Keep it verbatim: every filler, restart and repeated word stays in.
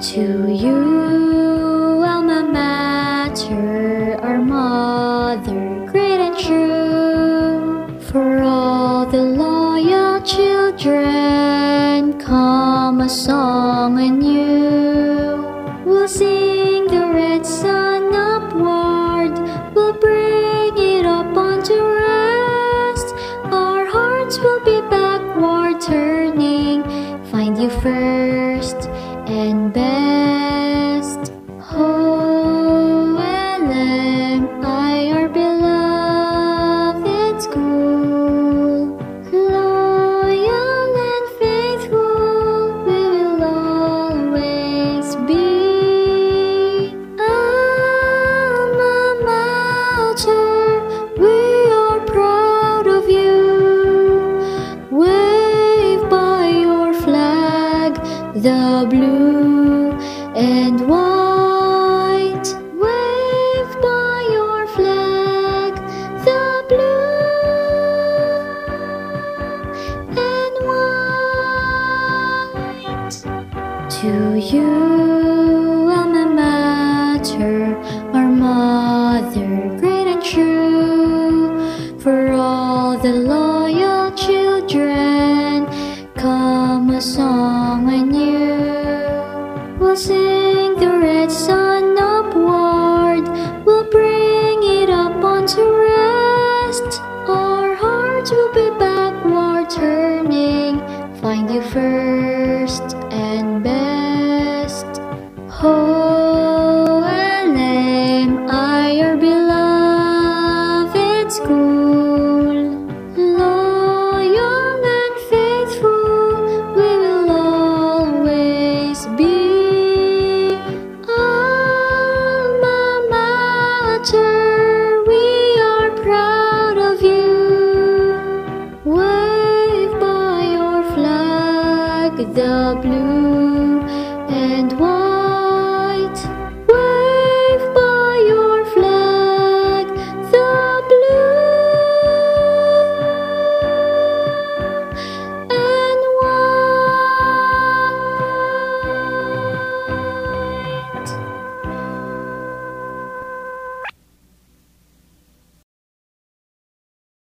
To you, Alma Mater, our mother, great and true, for all the loyal children, come a song anew. We'll sing the red sun upward, we'll bring it up onto rest. Our hearts will be backward turning, find you first and best. Oh, L M I, our beloved school, loyal and faithful we will always be. Alma Mater, we are proud of you. Wave by your flag the blue and white, wave by your flag the blue and white. To you, Alma Mater, our mother, great and true, for all the loyal children, come a song anew. We'll sing the red sun upward, we'll bring it up onto rest. Our hearts will be backward turning, find you first and best. Oh, L M I, your beloved school, loyal and faithful we will always be. Alma Mater, we are proud of you. Wave by your flag the blue and white.